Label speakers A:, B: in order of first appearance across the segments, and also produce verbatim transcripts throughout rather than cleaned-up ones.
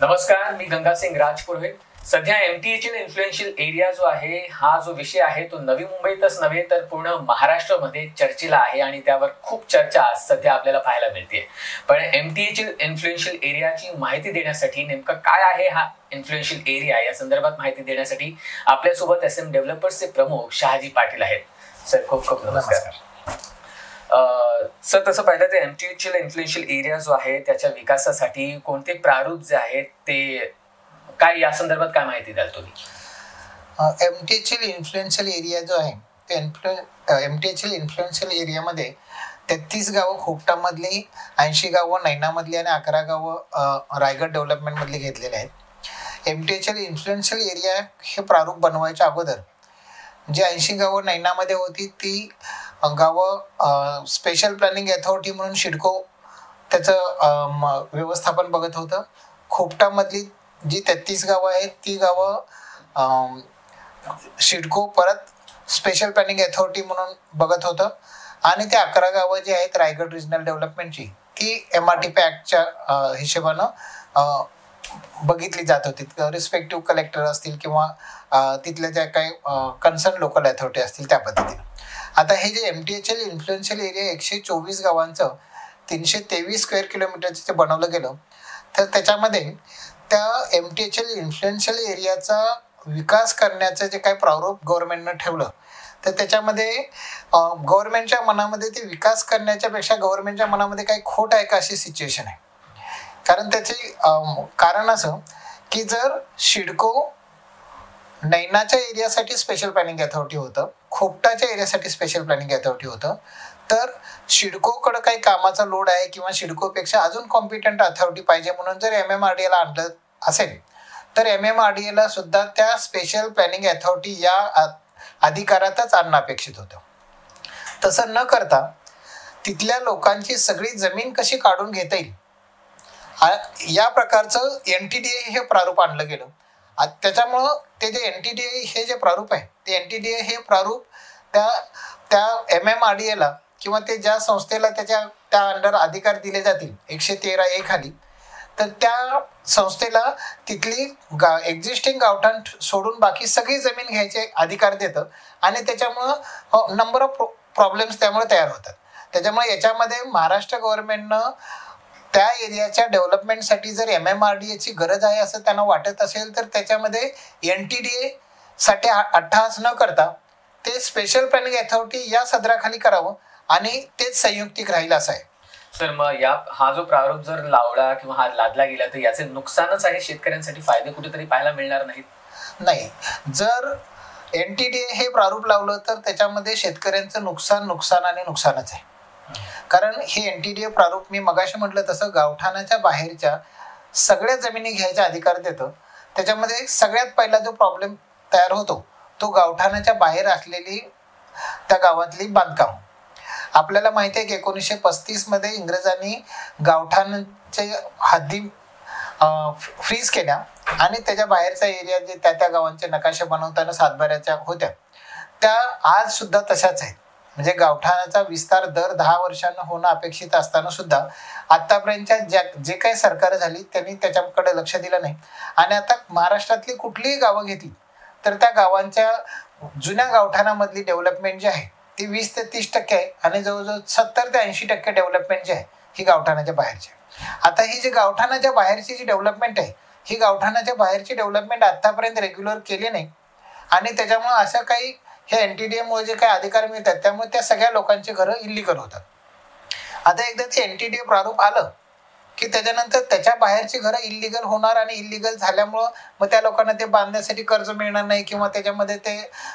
A: नमस्कार, मी गंगा सिंग राजपुरोहित. सध्या MTHL influential area जो आहे हा जो विषय आहे तो नवी मुंबईतच नव्हे तर पूर्ण महाराष्ट्रामध्ये चर्चेला आहे आणि त्यावर खूप चर्चा सध्या आपल्याला पाहायला मिळते. पण एमटीएचएल इन्फ्लुएन्शियल एरियाची माहिती देण्यासाठी नेमकं काय आहे हा इन्फ्लुएन्शियल एरिया या संदर्भात माहिती देण्यासाठी आपल्यासोबत एस एम डेव्हलपर्सचे प्रमुख शहाजी पाटील आहेत. सर, खूप खूप नमस्कार. सर, तसं पाहिलं तर एमटीएचएल इन्फ्लुएन्शियल एरिया जो आहे त्याच्या विकासासाठी कोणते प्रारूप जे आहेत ते काय, या संदर्भात काय माहिती द्याल तुम्ही?
B: एमटीएचएल इन्फ्लुएन्शियल एरिया जो आहे ते एमटीएचएल इन्फ्लुएन्शियल एरियामध्ये तेहतीस गावं खोपटामधली, ऐंशी गावं नैनामधली आणि अकरा गावं रायगड डेव्हलपमेंटमधली घेतलेले आहेत. एमटीएचएल इन्फ्लुएन्शियल एरिया हे प्रारूप बनवायच्या अगोदर जी ऐंशी गावं नैनामध्ये होती ती गावं स्पेशल प्लॅनिंग अथॉरिटी म्हणून शिडको त्याचं व्यवस्थापन बघत होतं. खोपटामधली जी तेहतीस गावं आहेत ती गावं शिडको परत स्पेशल प्लॅनिंग अथॉरिटी म्हणून बघत होतं आणि त्या अकरा गावं जी आहेत रायगड रिजनल डेव्हलपमेंटची ती एम आर टी पी ॲक्टच्या हिशोबानं बघितली जात होती. रिस्पेक्टिव्ह कलेक्टर असतील किंवा तिथल्या ज्या काही कन्सर्न लोकल अथॉरिटी असतील त्या पद्धतीनं. आता हे जे M T H L influential area एकशे चोवीस गावांचं तीनशे तेवीस स्क्वेअर किलोमीटरचं जे बनवलं गेलं तर त्याच्यामध्ये त्या M T H L influential एरियाचा विकास करण्याचं जे काही प्रारूप गव्हर्नमेंटनं ठेवलं तर त्याच्यामध्ये गव्हर्नमेंटच्या मनामध्ये ते विकास करण्याच्या पेक्षा गव्हर्नमेंटच्या मनामध्ये काही खोट आहे का अशी सिच्युएशन आहे. कारण त्याचे कारण असं की जर शिडको नैनाच्या एरियासाठी स्पेशल प्लॅनिंग अथॉरिटी होतं, खोपटाच्या एरियासाठी स्पेशल प्लॅनिंग अथॉरिटी होतं, तर शिडकोकडं काही कामाचा लोड आहे किंवा शिडकोपेक्षा अजून कॉम्पिटंट अथॉरिटी पाहिजे म्हणून जर एम एम आर डी एला आणलं असेल तर एम एम आर डी एला सुद्धा त्या स्पेशल प्लॅनिंग अथॉरिटी या अधिकारातच आणणं अपेक्षित होतं. तसं न करता तिथल्या लोकांची सगळी जमीन कशी काढून घेता येईल या प्रकारचं एन टी डी ए हे प्रारूप आणलं गेलं. त्याच्यामुळं ते जे एन टी डी ए हे जे प्रारूप आहे ते एन टी डी ए हे प्रारूप त्या त्या एम एम आर डी एला किंवा ते ज्या संस्थेला त्याच्या त्या अंडर अधिकार दिले जातील एकशे तेरा ए खाली तर त्या संस्थेला तिथली गा एक्झिस्टिंग गावठाण सोडून बाकी सगळी जमीन घ्यायचे अधिकार देतं आणि त्याच्यामुळं नंबर ऑफ प्रॉब्लेम्स त्यामुळे तयार होतात. त्याच्यामुळे याच्यामध्ये महाराष्ट्र गव्हर्नमेंटनं त्या एरियाच्या डेव्हलपमेंटसाठी जर एम एम आर डी एची गरज आहे असं त्यांना वाटत असेल तर त्याच्यामध्ये एन टी डी ए साठी अट्टहास न करता ते स्पेशल प्लॅनिंग अथॉरिटी या सदराखाली करावं आणि तेच संयुक्तिक राहील असं आहे.
A: सर, मग या हा जो प्रारूप जर लावला किंवा हा लादला गेला तर याचे नुकसानच आहे, शेतकऱ्यांसाठी फायदे कुठेतरी पाहायला मिळणार नाहीत?
B: नाही, जर एन टी डी ए हे प्रारूप लावलं तर त्याच्यामध्ये शेतकऱ्यांचं नुकसान नुकसान आणि नुकसानच आहे. कारण हे एन टी डी ए प्रारूप मी मगाशी म्हटलं तसं गावठाणाच्या बाहेरच्या सगळ्या जमिनी घ्यायचा अधिकार देतं. त्याच्यामध्ये सगळ्यात पहिला जो प्रॉब्लेम तयार होतो तो गावठाणाच्या बाहेर असलेली त्या गावातली बांधकाम. आपल्याला माहिती आहे की एकोणीसशे पस्तीसमध्ये इंग्रजांनी गावठाणाचे हद्दी फ्रीज केल्या आणि त्याच्या बाहेरचा एरिया जे त्या त्या गावांचे नकाशे बनवताना सातबाऱ्याच्या होत्या त्या आज सुद्धा तशाच आहेत. म्हणजे गावठाणाचा विस्तार दर दहा वर्षांना होणं अपेक्षित असताना सुद्धा आतापर्यंतच्या ज्या जे काही सरकार झाली त्यांनी त्याच्याकडे लक्ष दिलं नाही. आणि आता महाराष्ट्रातली कुठलीही गावं घेतली तर त्या गावांच्या जुन्या गावठाणामधली डेव्हलपमेंट जी आहे ती वीस ते तीस टक्के आहे आणि जवळजवळ सत्तर ते ऐंशी टक्के डेव्हलपमेंट जी आहे ही गावठाणाच्या बाहेरची आहे. आता ही जी गावठाणाच्या बाहेरची जी डेव्हलपमेंट आहे ही गावठाणाच्या बाहेरची डेव्हलपमेंट आतापर्यंत रेग्युलर केली नाही आणि त्याच्यामुळे असं काही हे एन टी डी एमुळे जे काही अधिकार मिळतात त्यामुळे त्या सगळ्या लोकांची घरं इल्लिगल होतात. आता एकदा ते एन टी डी ए प्रारूप आलं की त्याच्यानंतर त्याच्या बाहेरची घरं इल्लिगल होणार आणि इल्लिगल झाल्यामुळं मग त्या लोकांना ते बांधण्यासाठी कर्ज मिळणार नाही किंवा त्याच्यामध्ये ते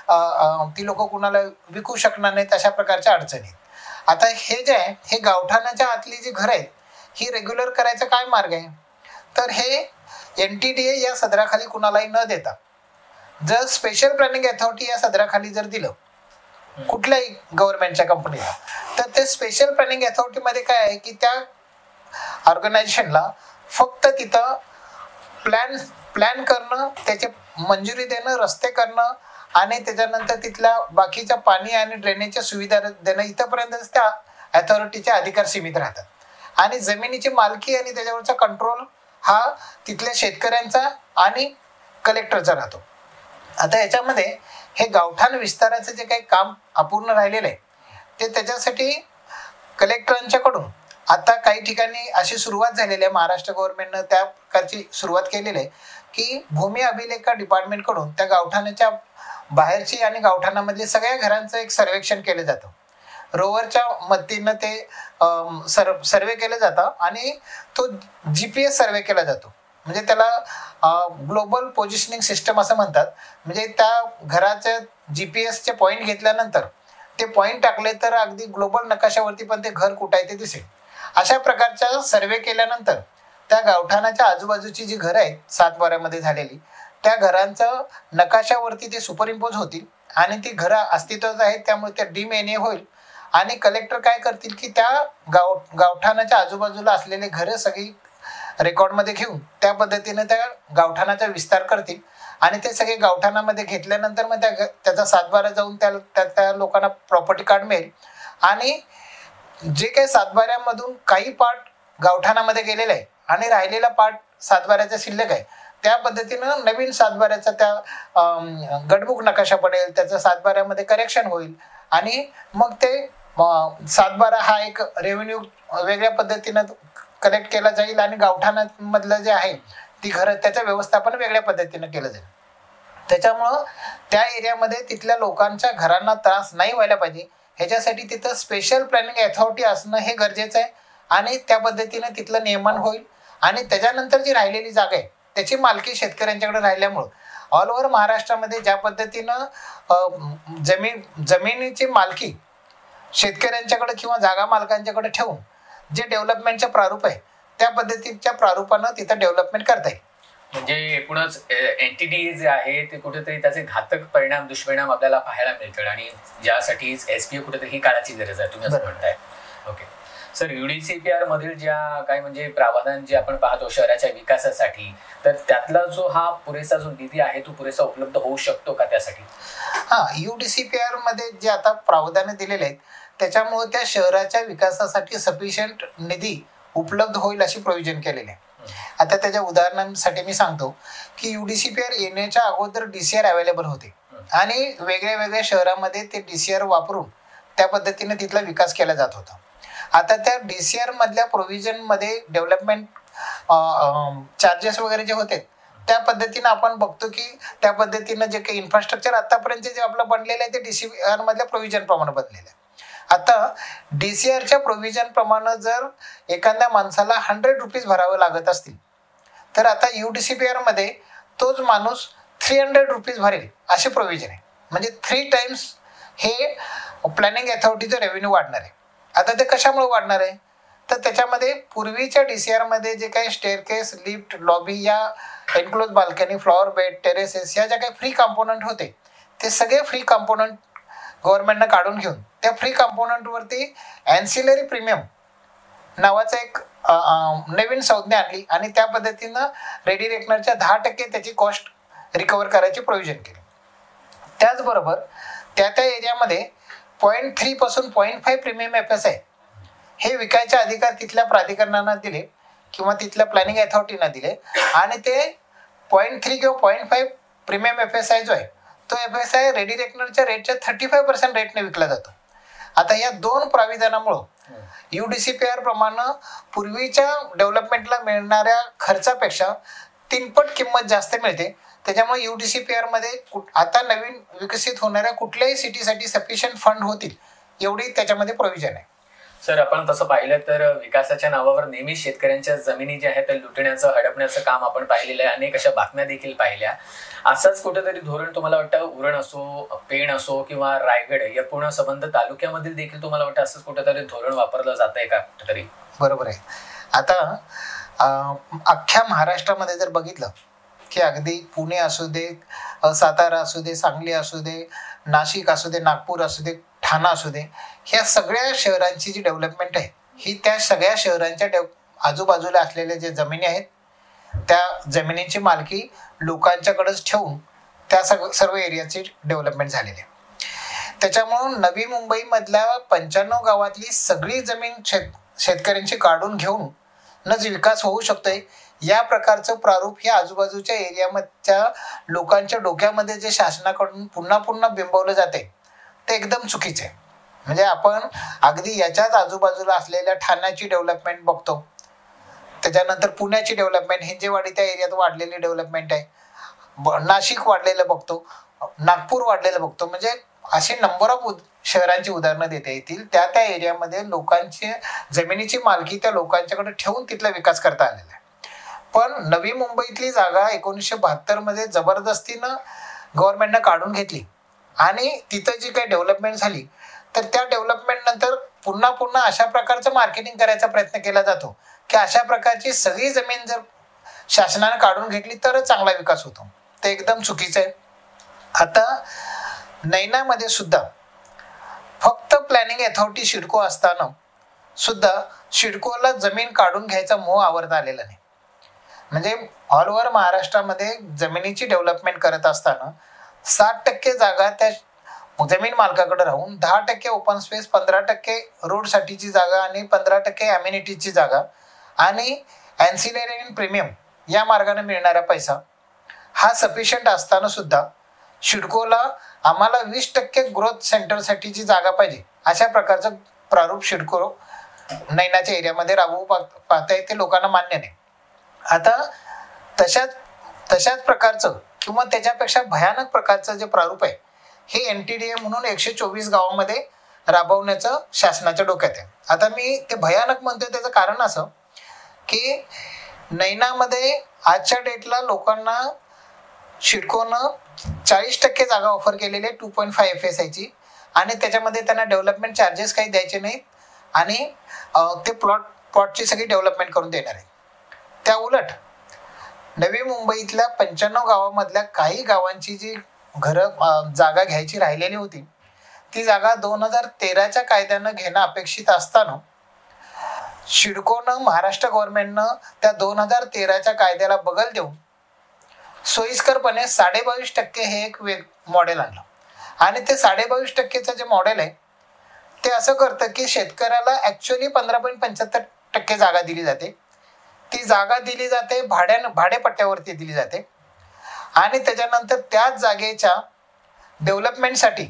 B: ती लोक कुणाला विकू शकणार नाहीत, अशा प्रकारच्या अडचणी. आता हे जे आहे हे गावठाणाच्या आतली जी घरं आहेत ही रेग्युलर करायचा काय मार्ग आहे तर हे एन टी डी ए या सदराखाली कुणालाही न देता जर स्पेशल प्लॅनिंग अथॉरिटी या सदराखाली जर दिलं कुठल्याही गव्हर्नमेंटच्या कंपनीला तर ते स्पेशल प्लॅनिंग अथॉरिटीमध्ये काय आहे की त्या ऑर्गनायझेशनला फक्त तिथं प्लॅन प्लॅन करणं, त्याचे मंजुरी देणं, रस्ते करणं आणि त्याच्यानंतर तिथल्या बाकीच्या पाणी आणि ड्रेनेजच्या सुविधा देणं इथंपर्यंतच त्या अथॉरिटीचे अधिकार सीमित राहतात आणि जमिनीची मालकी आणि त्याच्यावरचा कंट्रोल हा तिथल्या शेतकऱ्यांचा आणि कलेक्टरचा राहतो. आता याच्यामध्ये हे गावठाण विस्ताराचं जे काही काम अपूर्ण राहिलेलं आहे ते त्याच्यासाठी कलेक्टरांच्याकडून आता काही ठिकाणी अशी सुरुवात झालेली आहे. महाराष्ट्र गव्हर्नमेंटनं त्या प्रकारची सुरुवात केलेली आहे की भूमी अभिलेख डिपार्टमेंटकडून त्या गावठाणाच्या बाहेरची आणि गावठाणामधली सगळ्या घरांचं एक सर्वेक्षण केलं जातं. रोवरच्या मदतीनं ते सर सर्वे केलं जातं आणि तो जी पी एस सर्वे केला जातो. म्हणजे त्याला ग्लोबल पोझिशनिंग सिस्टम असं म्हणतात. म्हणजे त्या घराच्या जी पी एसचे पॉईंट घेतल्यानंतर ते पॉईंट टाकले तर अगदी ग्लोबल नकाशावरती पण ते घर कुठं आहे ते दिसेल. अशा प्रकारचा सर्वे केल्यानंतर त्या गावठाणाच्या आजूबाजूची जी घरं आहेत सातबाऱ्यामध्ये झालेली त्या घरांचं नकाशावरती ते सुपरइम्पोज होतील आणि ती घरं अस्तित्वात आहेत त्यामुळे त्या डीम एन ए होईल. आणि कलेक्टर काय करतील की त्या गाव गावठाणाच्या आजूबाजूला असलेले घरं सगळी रेकॉर्डमध्ये घेऊन त्या पद्धतीने त्या गावठाणाचा विस्तार करतील आणि ते सगळे गावठाणामध्ये घेतल्यानंतर मग त्या त्याचा सातबारा जाऊन त्या त्या, त्या लोकांना प्रॉपर्टी कार्ड मिळेल आणि जे काही सातबाऱ्यामधून काही पार्ट गावठाणामध्ये गेलेला आहे आणि राहिलेला पार्ट सातबाऱ्याचा शिल्लक आहे त्या पद्धतीनं नवीन सातबाऱ्याचा त्या गटबुक नकाशा पडेल, त्याचं सातबाऱ्यामध्ये करेक्शन होईल आणि मग ते सातबारा हा एक रेव्हेन्यू वेगळ्या पद्धतीनं कलेक्ट केला जाईल आणि गावठाणामधलं जे आहे ती घरं त्याचं व्यवस्थापन वेगळ्या पद्धतीनं केलं जाईल. त्याच्यामुळं त्या एरियामध्ये तिथल्या लोकांच्या घरांना त्रास नाही व्हायला पाहिजे ह्याच्यासाठी तिथं स्पेशल प्लॅनिंग अथॉरिटी असणं हे गरजेचं आहे आणि त्या पद्धतीनं तिथलं नियमन होईल. आणि त्याच्यानंतर जी राहिलेली जागा आहे त्याची मालकी शेतकऱ्यांच्याकडे राहिल्यामुळं ऑल ओव्हर महाराष्ट्रामध्ये ज्या पद्धतीनं जमीन जमिनीची मालकी शेतकऱ्यांच्याकडे किंवा जागा मालकांच्याकडे ठेवून जे डेव्हलपमेंटचं प्रारूप आहे त्या पद्धतीच्या प्रारूपानं तिथं डेव्हलपमेंट करता येईल.
A: म्हणजे एकूणच एन टी डी ए जे आहे ते कुठेतरी त्याचे घातक परिणाम दुष्परिणाम आपल्याला पाहायला मिळतात आणि ज्यासाठी एस पी ए कुठेतरी ही काळाची गरज आहे तुम्ही असं म्हणताय. ओके सर, युडीसीपीआर मधील ज्या काही म्हणजे प्रावधान जे आपण पाहतो शहराच्या विकासासाठी तर त्यातला जो हा पुरेसा जो निधी आहे तो पुरेसा उपलब्ध होऊ शकतो का त्यासाठी?
B: हा, युडीसीपीआर मध्ये जे आता प्रावधान दिलेले आहेत त्याच्यामुळे त्या शहराच्या विकासासाठी सफिशियंट निधी उपलब्ध होईल अशी प्रोव्हिजन केलेली आहे. आता त्याच्या उदाहरणांसाठी मी सांगतो की युडीसीपीआर येण्याच्या अगोदर डीसीआर अवेलेबल होते आणि वेगळ्या वेगळ्या शहरामध्ये ते डीसीआर वापरून त्या पद्धतीने तिथला विकास केला जात होता. आता त्या डीसीआर मधल्या प्रोव्हिजन मध्ये डेव्हलपमेंट चार्जेस वगैरे जे होते त्या पद्धतीनं आपण बघतो की त्या पद्धतीनं जे काही इन्फ्रास्ट्रक्चर आतापर्यंत जे आपलं बनलेलं आहे ते डीसीआर मधल्या प्रोव्हिजन प्रमाणे बनलेलं आहे. आता डीसीआरच्या प्रोव्हिजन प्रमाणे जर एखाद्या माणसाला हंड्रेड रुपीज भरावं लागत असतील तर आता युडीसीपीआर मध्ये तोच माणूस थ्री हंड्रेड रुपीज भरेल असे प्रोव्हिजन आहे. म्हणजे थ्री टाइम्स हे प्लॅनिंग अथॉरिटीचं रेव्हेन्यू वाढणार आहे. आता ते कशामुळे वाढणार आहे तर त्याच्यामध्ये पूर्वीच्या डीसीआर मध्ये जे काही स्टेअरकेस, लिफ्ट, लॉबी या enclose balcony, flower bed, terraces या ज्या काही फ्री कॉम्पोनंट होते ते सगळे फ्री कॉम्पोनंट गव्हर्नमेंटनं काढून घेऊन त्या फ्री कॉम्पोनंटवरती अँसिलरी प्रीमियम नावाचं एक नवीन संज्ञा आणली आणि त्या पद्धतीनं रेडी रेकनरच्या दहा टक्के त्याची कॉस्ट रिकवर करायची प्रोव्हिजन केली. त्याचबरोबर त्या त्या एरियामध्ये पॉईंट थ्री पासून point five premium F S I हे विकायचे अधिकार तिथल्या प्राधिकरणांना दिले किंवा तिथल्या प्लॅनिंग अथॉरिटीना दिले आणि ते पॉईंट थ्री किंवा point five premium F S I जो आहे तो एफ एस आय रेडी रेकनरच्या रेटच्या थर्टी फाईव्ह पर्सेंट रेटने विकला जातो. आता या दोन प्राविधानामुळं युडीसीपीआर प्रमाणे पूर्वीच्या डेव्हलपमेंटला मिळणाऱ्या खर्चापेक्षा तीनपट किंमत जास्त मिळते. त्याच्यामुळे युडीसीपीआर मध्ये आता नवीन विकसित होणाऱ्या कुठल्याही सिटीसाठी सफिशियंट फंड होतील एवढी त्याच्यामध्ये प्रोव्हिजन आहे.
A: सर, आपण तसं पाहिलं तर विकासाच्या नावावर नेहमी शेतकऱ्यांच्या जमिनी ज्या आहेत त्या लुटण्याचं, हडपण्याचं काम आपण पाहिलेलं आहे. अनेक अशा बातम्या देखील पाहिल्या. असंच कुठेतरी धोरण तुम्हाला वाटतं उरण असो, पेण असो किंवा रायगड या पूर्ण संबंध तालुक्यामधील देखील तुम्हाला वाटतं असंच कुठेतरी धोरण वापरलं जात आहे का कुठेतरी?
B: बरोबर आहे. आता अख्ख्या महाराष्ट्रामध्ये जर बघितलं की अगदी पुणे असू दे, सातारा असू दे, सांगली असू दे, नाशिक असू दे, नागपूर असू दे, ठाणा असू दे, ह्या सगळ्या शहरांची जी डेव्हलपमेंट आहे ही त्या सगळ्या शहरांच्या डेव आजूबाजूला असलेल्या जे जमिनी आहेत त्या जमिनीची मालकी लोकांच्याकडेच ठेवून त्या सग सर्व एरियाची डेव्हलपमेंट झालेली आहे. त्याच्यामुळं नवी मुंबईमधल्या पंच्याण्णव गावातली सगळी जमीन शेत शेतकऱ्यांची काढून घेऊन नच विकास होऊ शकतोय, या प्रकारचं प्रारूप हे आजूबाजूच्या एरियामधच्या लोकांच्या डोक्यामध्ये जे शासनाकडून पुन्हा पुन्हा बिंबवलं जाते ते एकदम चुकीचे आहे. म्हणजे आपण अगदी याच्याच आजूबाजूला असलेल्या ठाण्याची डेव्हलपमेंट बघतो, त्याच्यानंतर पुण्याची डेव्हलपमेंट, हिंजेवाडी त्या एरियात वाढलेली डेव्हलपमेंट आहे, नाशिक वाढलेलं बघतो, नागपूर वाढलेलं बघतो. म्हणजे असे नंबर ऑफ शहरांची उदाहरणं देता येतील. त्या त्या एरियामध्ये लोकांची जमिनीची मालकी त्या लोकांच्याकडे ठेवून तिथला विकास करता आलेला आहे. पण नवी मुंबईतली जागा एकोणीसशे बहात्तर मध्ये जबरदस्तीनं गव्हर्नमेंटनं काढून घेतली आणि तिथं जी काही डेव्हलपमेंट झाली तर त्या डेव्हलपमेंट नंतर पुन्हा पुन्हा अशा प्रकारचं मार्केटिंग करायचा प्रयत्न केला जातो की अशा प्रकारची सगळी जमीन जर शासनाने काढून घेतली तरच चांगला विकास होतो. ते एकदम चुकीचं आहे. आता नैनामध्ये सुद्धा फक्त प्लॅनिंग अथॉरिटी सिडको असताना सुद्धा सिडकोला जमीन काढून घ्यायचा मोह आवरता आलेला नाही. म्हणजे ऑल ओव्हर महाराष्ट्रामध्ये जमिनीची डेव्हलपमेंट करत असताना साठ टक्के जागा त्या जमीन मालकाकडे राहून दहा टक्के ओपन स्पेस, पंधरा टक्के रोडसाठीची जागा आणि पंधरा टक्के अम्युनिटीची जागा आणि अँसिलरी आणि प्रीमियम या मार्गाने मिळणारा पैसा हा सफिशियंट असताना सुद्धा सिडकोला आम्हाला वीस टक्के ग्रोथ सेंटरसाठीची जागा पाहिजे अशा प्रकारचं प्रारूप सिडको नैनाच्या एरियामध्ये राबवू पाहता येते, लोकांना मान्य नाही. आता तशाच तशाच प्रकारचं किंवा त्याच्यापेक्षा भयानक प्रकारचं जे प्रारूप आहे हे एन टी डी ए म्हणून एकशे चोवीस गावामध्ये राबवण्याचं शासनाच्या डोक्यात आहे. आता मी ते भयानक म्हणतोय त्याचं कारण असं की नैनामध्ये आजच्या डेटला लोकांना सिडकोनं चाळीस टक्के जागा ऑफर केलेली आहे two point five F S आयची आणि त्याच्यामध्ये त्यांना डेव्हलपमेंट चार्जेस काही द्यायचे नाहीत आणि ते प्लॉट प्लॉटची सगळी डेव्हलपमेंट करून देणार आहे. त्या उलट नवी मुंबईतल्या पंच्याण्णव गावामधल्या काही गावांची जी घरं जागा घ्यायची राहिलेली होती ती जागा दोन हजार तेराच्या कायद्यानं घेणं अपेक्षित असताना सिडकोनं महाराष्ट्र गव्हर्नमेंटनं त्या दोन हजार तेराच्या कायद्याला बगल देऊन सोयीस्करपणे साडे बावीस टक्के हे एक वेग मॉडेल आणलं आणि ते साडे बावीस टक्केचं जे मॉडेल आहे ते असं करतं की शेतकऱ्याला ॲक्च्युअली पंधरा पॉईंट पंच्याहत्तर टक्के जागा दिली जाते. ती जागा दिली जाते भाड्यानं भाडेपट्ट्यावरती दिली जाते आणि त्याच्यानंतर त्याच जागेच्या डेव्हलपमेंटसाठी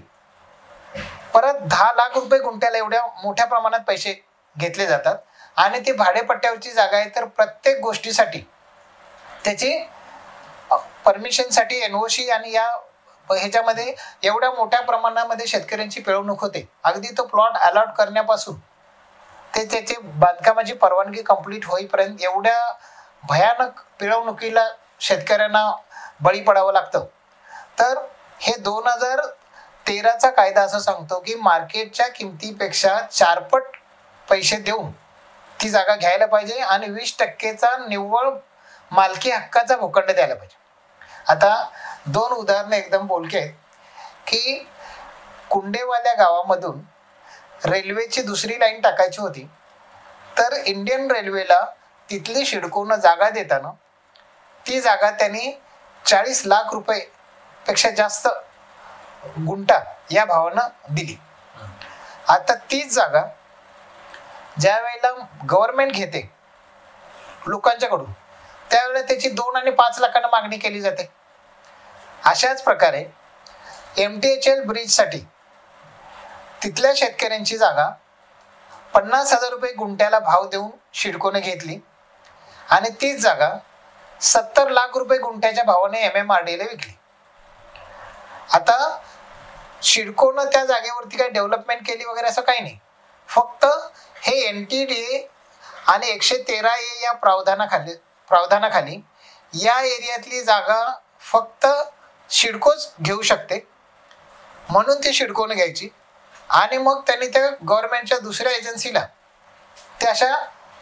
B: परत दहा लाख रुपये गुंठ्याला एवढ्या मोठ्या प्रमाणात पैसे घेतले जातात आणि ती भाडेपट्ट्यावरची जागा आहे तर प्रत्येक गोष्टीसाठी त्याची परमिशनसाठी एन ओ सी आणि या ह्याच्यामध्ये एवढ्या मोठ्या प्रमाणामध्ये शेतकऱ्यांची पिळवणूक होते. अगदी तो प्लॉट अलॉट करण्यापासून ते त्याची बांधकामाची परवानगी कंप्लीट होईपर्यंत एवढ्या भयानक पिळवणुकीला शेतकऱ्यांना बळी पडावं लागतं. तर हे दोन हजार तेराचा कायदा असं सांगतो की मार्केटच्या किमतीपेक्षा चारपट पैसे देऊन ती जागा घ्यायला पाहिजे आणि वीस टक्केचा निव्वळ मालकी हक्काचा भूखंड द्यायला पाहिजे. आता दोन उदाहरणं एकदम बोलके आहेत की कुंडेवाल्या गावामधून रेल्वेची दुसरी लाईन टाकायची होती तर इंडियन रेल्वेला तिथली सिडकोनं जागा देताना ती जागा त्यांनी चाळीस लाख रुपये पेक्षा जास्त गुंठा या भावानं दिली. आता तीच जागा ज्या वेळेला गव्हर्नमेंट घेते लोकांच्याकडून त्यावेळेला त्याची दोन आणि पाच लाखांना मागणी केली जाते. अशाच प्रकारे एम टी एच एल ब्रिजसाठी तिथल्या शेतकऱ्यांची जागा पन्नास हजार रुपये गुंठ्याला भाव देऊन सिडकोने घेतली आणि तीच जागा सत्तर लाख रुपये गुंठ्याच्या भावाने एम एम आर डी ला विकली. आता सिडकोनं त्या जागेवरती काही डेव्हलपमेंट केली वगैरे असं काही नाही, फक्त हे एन टी डी ए आणि एकशे तेरा ए या प्रावधानाखाली प्रावधानाखाली या एरियातली जागा फक्त सिडकोच घेऊ शकते म्हणून ती सिडकोने घ्यायची आणि मग त्यांनी त्या गव्हर्नमेंटच्या दुसऱ्या एजन्सीला ते अशा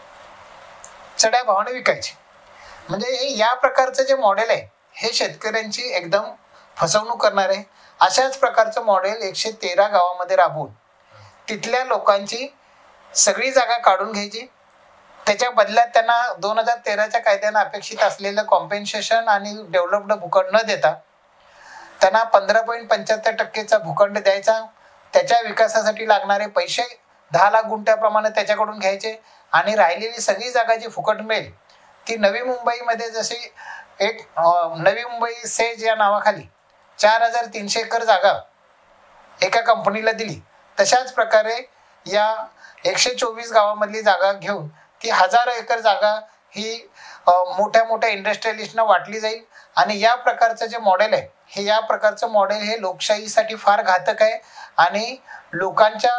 B: चढ्या भावाने विकायची. म्हणजे हे या प्रकारचं जे मॉडेल आहे हे शेतकऱ्यांची एकदम फसवणूक करणार आहे. अशाच प्रकारचं मॉडेल एकशे तेरा गावामध्ये राबवून तिथल्या लोकांची सगळी जागा काढून घ्यायची, त्याच्या बदल्यात त्यांना दोन हजार तेराच्या कायद्यानं अपेक्षित असलेलं कॉम्पेन्सेशन आणि डेव्हलप्ड भूखंड न देता त्यांना पंधरा पॉईंट पंच्याहत्तर टक्केचा भूखंड द्यायचा, त्याच्या विकासासाठी लागणारे पैसे दहा लाख गुंठ्याप्रमाणे त्याच्याकडून घ्यायचे आणि राहिलेली सगळी जागा जी फुकट मिळेल ती नवी मुंबईमध्ये जशी एक नवी मुंबई सेज या नावाखाली चार हजार तीनशे एकर जागा एका कंपनीला दिली, तशाच प्रकारे या एकशे चोवीस गावामधली जागा घेऊन ती हजारो एकर जागा ही मोठ्या मोठ्या इंडस्ट्रियलिस्टना वाटली जाईल. आणि या प्रकारचं जे मॉडेल आहे हे या प्रकारचं मॉडेल हे लोकशाहीसाठी फार घातक आहे आणि लोकांच्या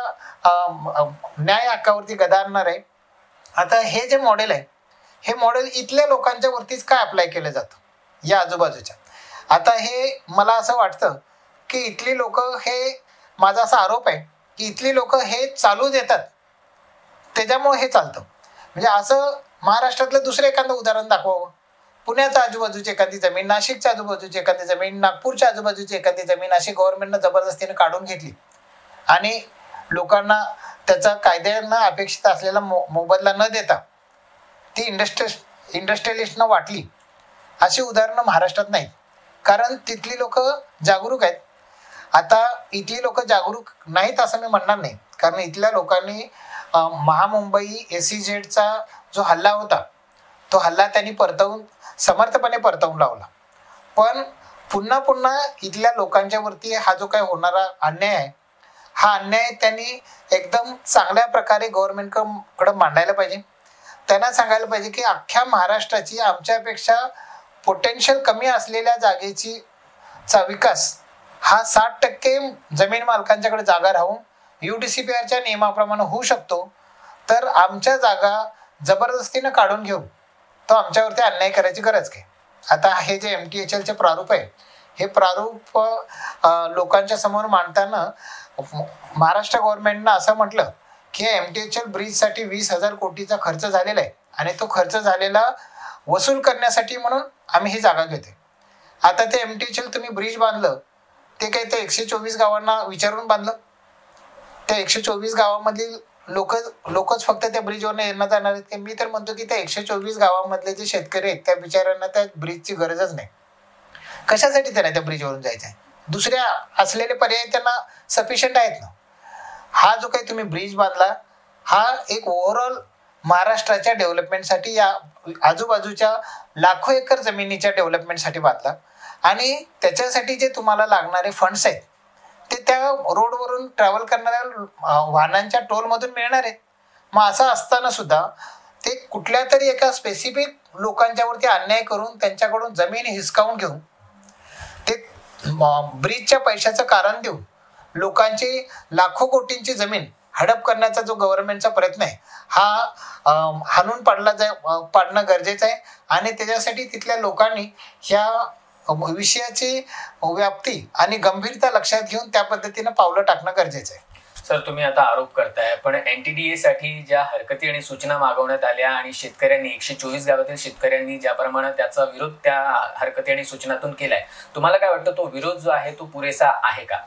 B: न्याय हक्कावरती गदा आणणार आहे. आता हे जे मॉडेल आहे हे मॉडेल इथल्या लोकांच्या वरतीच काय अप्लाय केलं जातं या आजूबाजूच्या. आता हे मला असं वाटतं की इथली लोक, हे माझा असा आरोप आहे की इथली लोक हे चालू देतात त्याच्यामुळे हे चालतं. म्हणजे असं महाराष्ट्रातलं दुसरं एखादं उदाहरण दाखवावं. पुण्याच्या आजूबाजूची एखादी जमीन, नाशिकच्या आजूबाजूची एखादी जमीन, नागपूरच्या आजूबाजूची एखादी जमीन अशी गव्हर्नमेंटनं जबरदस्तीने काढून घेतली आणि लोकांना त्याचा कायद्यानं अपेक्षित असलेला मो मोबदला न देता ती इंडस्ट्री इंडस्ट्रियलिस्टनं वाटली. अशी उदाहरणं महाराष्ट्रात नाहीत, कारण तिथली लोक जागरूक आहेत. आता इथली लोक जागरूक नाहीत असं मी म्हणणार नाही, कारण इथल्या लोकांनी महामुंबई एस ई झेडचा जो हल्ला होता तो हल्ला त्यांनी परतवून समर्थपणे परतवून लावला. पण पुन्हा पुन्हा इथल्या लोकांच्या वरती हा जो काही होणारा अन्याय आहे हा अन्याय त्यांनी एकदम चांगल्या प्रकारे गव्हर्नमेंटकडे मांडायला पाहिजे. त्यांना सांगायला पाहिजे की अख्ख्या महाराष्ट्राची आमच्यापेक्षा पोटेन्शियल कमी असलेल्या जागेची चा विकास हा साठ टक्के जमीन मालकांच्याकडे जागा राहून यू डी सी पी आरच्या नियमाप्रमाणे होऊ शकतो. तर आमच्या जागा जबरदस्तीनं काढून घेऊन तो आमच्यावरती अन्याय करायची गरज काय. आता हे जे एम टी एच एलचे प्रारूप आहे हे प्रारूप लोकांच्या समोर मांडताना महाराष्ट्र गव्हर्नमेंटनं असं म्हटलं की एम टी एच एल ब्रिजसाठी वीस हजार कोटीचा खर्च झालेला आहे आणि तो खर्च झालेला वसूल करण्यासाठी म्हणून आम्ही ही जागा घेतोय. आता ते एम टी एच एल तुम्ही ब्रिज बांधलं ते काही ते एकशे चोवीस गावांना विचारून बांधलं. त्या एकशे चोवीस गावामधील लोक लोकच फक्त त्या ब्रिजवर येणं जाणार आहेत. मी तर म्हणतो की त्या एकशे चोवीस गावामधले जे शेतकरी आहेत त्या बिचाऱ्यांना त्या ब्रिजची गरजच नाही. कशासाठी त्यांना त्या ब्रिजवरून जायचं आहे? दुसऱ्या असलेले पर्याय त्यांना सफिशियंट आहेत ना. हा जो काही तुम्ही ब्रिज बांधला हा एक ओव्हरऑल महाराष्ट्राच्या डेव्हलपमेंटसाठी, या आजूबाजूच्या लाखो एकर जमिनीच्या डेव्हलपमेंटसाठी बांधला आणि त्याच्यासाठी जे तुम्हाला लागणारे फंड्स आहेत ते त्या रोडवरून ट्रॅव्हल करणाऱ्या वाहनांच्या टोलमधून मिळणार आहेत. मग असं असताना सुद्धा ते कुठल्या तरी एका स्पेसिफिक लोकांच्यावरती अन्याय करून त्यांच्याकडून जमीन हिसकावून घेऊन ते ब्रिजच्या पैशाचं कारण देऊन लोकांची लाखो कोटींची जमीन हडप करण्याचा जो गव्हर्नमेंटचा प्रयत्न आहे हा हाणून पाडला जाय पाडणं गरजेचं आहे. आणि त्याच्यासाठी तिथल्या लोकांनी ह्या विषयाची व्याप्ती आणि गंभीरता लक्षात घेऊन त्या पद्धतीनं पावलं टाकणं गरजेचं आहे.
A: सर, तुम्ही आता आरोप करताय पण एन टी डी ए साठी ज्या हरकती आणि सूचना मागवण्यात आल्या आणि शेतकऱ्यांनी एकशे चोवीस गावातील शेतकऱ्यांनी ज्याप्रमाणे त्याचा विरोध त्या हरकती आणि सूचनातून केलाय, तुम्हाला काय वाटतं तो विरोध जो आहे तो पुरेसा आहे का?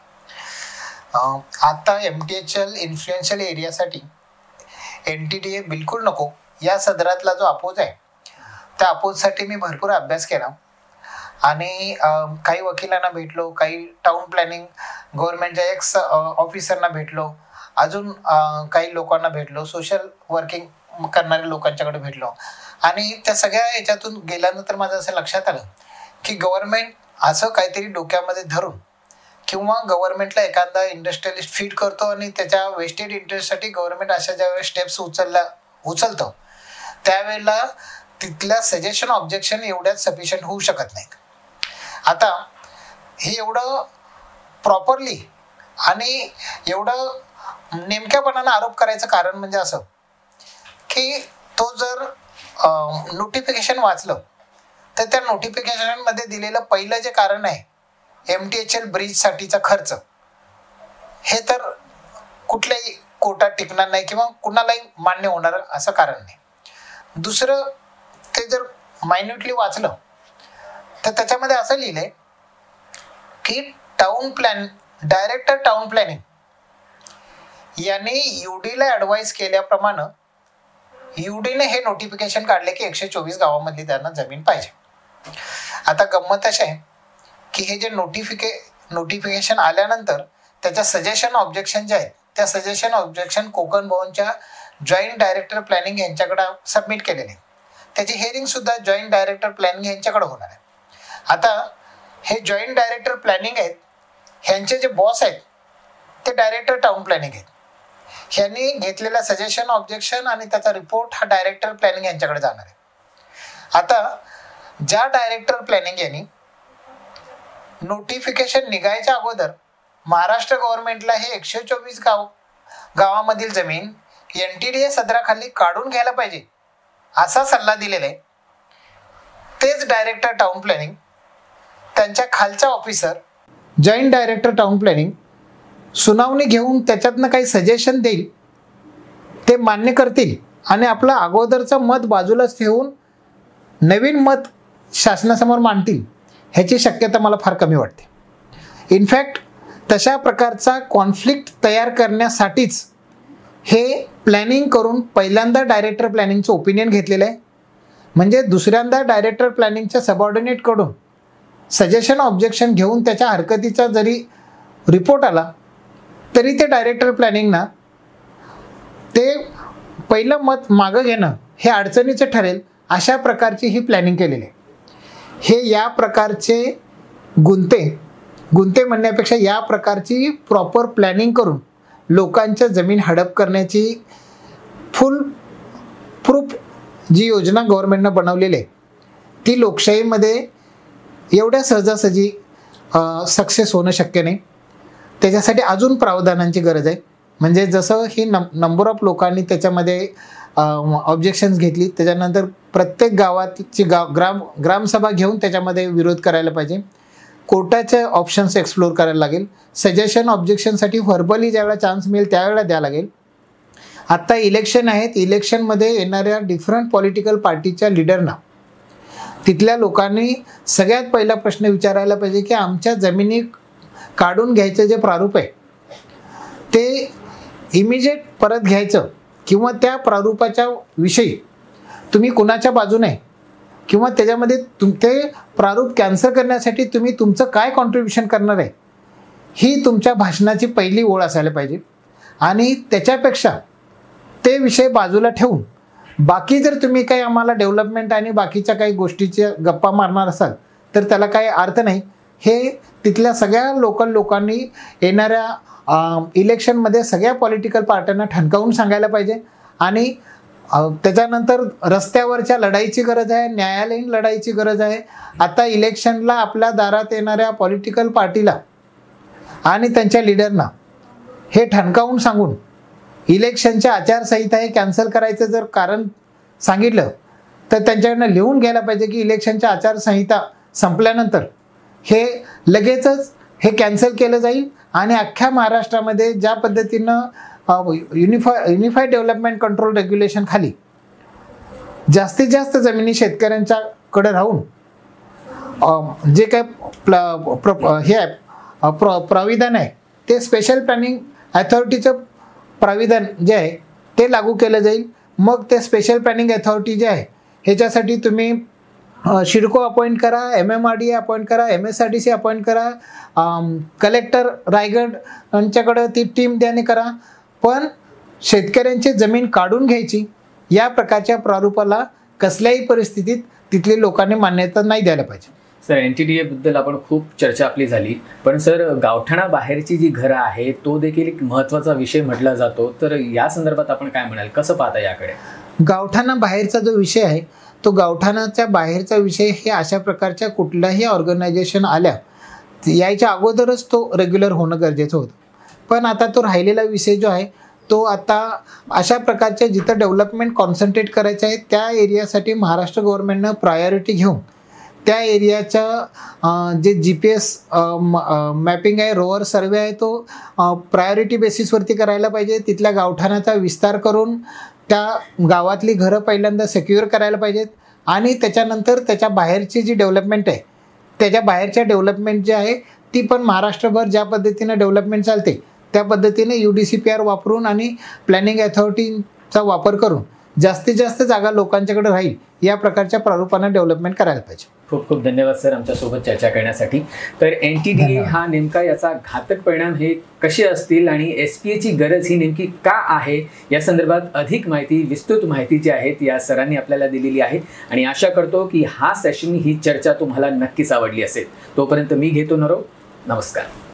B: आता M T H L influential एरियासाठी एन टी डी ए बिलकुल नको या सदरातला जो अपोज आहे त्या अपोजसाठी मी भरपूर अभ्यास केला आणि काही वकिलांना भेटलो, काही टाउन प्लॅनिंग गव्हर्नमेंटच्या एक्स ऑफिसरना भेटलो, अजून काही लोकांना भेटलो, सोशल वर्किंग करणाऱ्या लोकांच्याकडे भेटलो आणि त्या सगळ्या याच्यातून गेल्यानंतर माझं असं लक्षात आलं की गव्हर्नमेंट असं काहीतरी डोक्यामध्ये धरून किंवा गव्हर्नमेंटला एखादा इंडस्ट्रियलिस्ट फीड करतो आणि त्याच्या वेस्टेड इंटरेस्टसाठी गव्हर्नमेंट अशा ज्यावेळेस स्टेप्स उचलला उचलतो त्यावेळेला तिथल्या सजेशन ऑब्जेक्शन एवढ्याच सफिशियंट होऊ शकत नाहीत. आता हे एवढं प्रॉपरली आणि एवढं नेमक्यापणानं आरोप करायचं कारण म्हणजे असं की तो जर नोटिफिकेशन वाचलं तर त्या नोटिफिकेशनमध्ये दिलेलं पहिलं जे कारण आहे एम टी एच एल ब्रिजसाठीचा खर्च, हे तर कुठल्याही कोर्टात टिकणार नाही किंवा कुणालाही मान्य होणार असं कारण नाही. दुसरं, ते जर मायन्युटली वाचलं तर त्याच्यामध्ये असं लिहिलंय की town plan director town planning यांनी यूडीला ॲडवाईस केल्याप्रमाणे यूडीने हे नोटिफिकेशन काढले की एकशे चोवीस गावामधली त्यांना जमीन पाहिजे. आता गंमत अशी आहे की हे जे नोटिफिके नोटिफिकेशन आल्यानंतर त्याच्या सजेशन ऑब्जेक्शन जे आहेत त्या सजेशन ऑब्जेक्शन कोकण भवनच्या जॉईंट डायरेक्टर प्लॅनिंग यांच्याकडे सबमिट केलेले आहे. त्याची हिअरिंग सुद्धा जॉईंट डायरेक्टर प्लॅनिंग यांच्याकडे होणार आहे. आता हे जॉईंट डायरेक्टर प्लॅनिंग आहेत, ह्यांचे जे बॉस आहेत ते डायरेक्टर टाउन प्लॅनिंग आहेत. ह्यांनी घेतलेला सजेशन, ऑब्जेक्शन आणि त्याचा रिपोर्ट हा डायरेक्टर प्लॅनिंग यांच्याकडे जाणार आहे. आता ज्या डायरेक्टर प्लॅनिंग यांनी नोटिफिकेशन निघायच्या अगोदर महाराष्ट्र गव्हर्नमेंटला हे एकशे चोवीस गाव गावामधील जमीन एन टी डी ए सदराखाली काढून घ्यायला पाहिजे असा सल्ला दिलेला आहे, तेच डायरेक्टर टाउन प्लॅनिंग त्यांच्या खालचा officer joint director town planning सुनावणी घेऊन त्याच्यातनं काही सजेशन देईल, ते मान्य करतील आणि आपलं अगोदरचं मत बाजूलाच ठेवून नवीन मत शासनासमोर मांडतील ह्याची शक्यता मला फार कमी वाटते. इनफॅक्ट तशा प्रकारचा कॉन्फ्लिक्ट तयार करण्यासाठीच हे प्लॅनिंग करून पहिल्यांदा डायरेक्टर प्लॅनिंगचं ओपिनियन घेतलेलं आहे. म्हणजे दुसऱ्यांदा डायरेक्टर प्लॅनिंगच्या सबऑर्डिनेटकडून सजेशन, ऑब्जेक्शन घेऊन त्याच्या हरकतीचा जरी रिपोर्ट आला तरी ते डायरेक्टर प्लॅनिंगना ते पहिलं मत मागं घेणं हे अडचणीचं ठरेल अशा प्रकारची ही प्लॅनिंग केलेली आहे. हे या प्रकारचे गुंते गुंते म्हणण्यापेक्षा या प्रकारची प्रॉपर प्लॅनिंग करून लोकांच्या जमीन हडप करण्याची फुल प्रूफ जी योजना गव्हर्नमेंटनं बनवलेली आहे ती लोकशाहीमध्ये एवढ्या सहजासहजी सक्सेस होणं शक्य नाही. त्याच्यासाठी अजून प्रावधानांची गरज आहे. म्हणजे जसं ही नम नंबर ऑफ लोकांनी त्याच्यामध्ये ऑब्जेक्शन्स घेतली, त्याच्यानंतर प्रत्येक गावाची गाव ग्राम ग्रामसभा घेऊन त्याच्यामध्ये विरोध करायला पाहिजे. कोर्टाचे ऑप्शन्स एक्सप्लोर करायला लागेल. सजेशन, ऑब्जेक्शनसाठी व्हर्बली ज्यावेळेला चान्स मिळेल त्यावेळेला द्यावं लागेल. आत्ता इलेक्शन आहेत, इलेक्शनमध्ये येणाऱ्या डिफरंट पॉलिटिकल पार्टीच्या लिडरना तिथल्या लोकांनी सगळ्यात पहिला प्रश्न विचारायला पाहिजे की आमच्या जमिनी काढून घ्यायचं जे प्रारूप आहे ते इमिजिएट परत घ्यायचं किंवा त्या प्रारूपाच्या विषयी तुम्ही कुणाच्या बाजूने किंवा त्याच्यामध्ये तुम ते प्रारूप कॅन्सल करण्यासाठी तुम्ही तुमचं काय कॉन्ट्रीब्युशन करणार आहे ही तुमच्या भाषणाची पहिली ओळ असायला पाहिजे. आणि त्याच्यापेक्षा ते विषय बाजूला ठेवून बाकी जर तुम्ही काही आम्हाला डेव्हलपमेंट आणि बाकीच्या काही गोष्टीच्या गप्पा मारणार असाल तर त्याला काही अर्थ नाही. हे तिथल्या सगळ्या लोकल लोकांनी येणाऱ्या इलेक्शनमध्ये सगळ्या पॉलिटिकल पार्ट्यांना ठणकावून सांगायला पाहिजे. आणि त्याच्यानंतर रस्त्यावरच्या लढाईची गरज आहे, न्यायालयीन लढाईची गरज आहे. आता इलेक्शनला आपल्या दारात येणाऱ्या पॉलिटिकल पार्टीला आणि त्यांच्या लिडरना हे ठणकावून सांगून इलेक्शनच्या आचारसंहिता हे कॅन्सल करायचं जर कारण सांगितलं तर त्यांच्याकडनं लिहून घ्यायला पाहिजे की इलेक्शनच्या आचारसंहिता संपल्यानंतर हे लगेचच हे कॅन्सल केलं जाईल आणि अख्ख्या महाराष्ट्रामध्ये ज्या पद्धतीनं unify unified development control regulation खाली जास्तीत जास्त जमिनी शेतकऱ्यांच्याकडे राहून जे काय हे आहे प्र प्राविधान आहे ते स्पेशल प्लॅनिंग अथॉरिटीचं प्राविधान जे आहे ते लागू केलं जाईल. मग ते स्पेशल प्लॅनिंग अथॉरिटी जे आहे ह्याच्यासाठी तुम्ही शिडको अपॉइंट करा, M M R D A appoint करा, M S R D C appoint करा, कलेक्टर रायगड यांच्याकडं ती टीम द्याने करा. पण शेतकऱ्यांची जमीन काढून घ्यायची या प्रकारच्या प्रारूपाला कसल्याही परिस्थितीत तिथल्या लोकांनी मान्यता नाही द्यायला पाहिजे.
A: Sir, N T D A बद्दल आपण खूप चर्चा आपली झाली, पण सर गावठाणा बाहेरची जी घरं आहे तो देखील एक महत्त्वाचा विषय म्हटला जातो. तर या संदर्भात आपण काय म्हणाल, कसं पाहता याकडे?
B: गावठाणा बाहेरचा जो विषय आहे तो गावठाणाच्या बाहेरचा विषय हे अशा प्रकारच्या कुठल्याही ऑर्गनायझेशन आल्या यायच्या अगोदरच तो रेग्युलर होणं गरजेचं होतं. पण आता तो राहिलेला विषय जो आहे तो आता अशा प्रकारच्या जिथं डेव्हलपमेंट कॉन्सन्ट्रेट करायचं आहे त्या एरियासाठी महाराष्ट्र गव्हर्नमेंटनं प्रायोरिटी घेऊन त्या एरियाच्या जे जी पी एस मॅपिंग आहे, रोवर सर्वे आहे तो प्रायोरिटी बेसिसवरती करायला पाहिजे. तिथल्या गावठाणाचा विस्तार करून त्या गावातली घरं पहिल्यांदा सेक्युअर करायला पाहिजेत आणि त्याच्यानंतर त्याच्या बाहेरची जी डेव्हलपमेंट आहे त्याच्या बाहेरच्या डेव्हलपमेंट जी आहे ती पण महाराष्ट्रभर ज्या पद्धतीनं डेव्हलपमेंट चालते त्या पद्धतीने U D C P R वापरून आणि प्लॅनिंग अथॉरिटीचा वापर करून जास्तीत जास्त जागा लोकांच्याकडे राहील या प्रकारच्या प्रारूपाने डेव्हलपमेंट करायला पाहिजे.
A: खूप खूप धन्यवाद सर आमच्यासोबत चर्चा करण्यासाठी. तर एन टी डी ए हा नेमका याचा घातक परिणाम हे कसे असतील आणि एस पी एची गरज ही नेमकी का आहे या संदर्भात अधिक माहिती, विस्तृत माहिती जी आहे ती या सरांनी आपल्याला दिलेली आहे आणि आशा करतो की हा सेशन, ही चर्चा तुम्हाला नक्कीच आवडली असेल. तोपर्यंत मी घेतो निरोप. नमस्कार.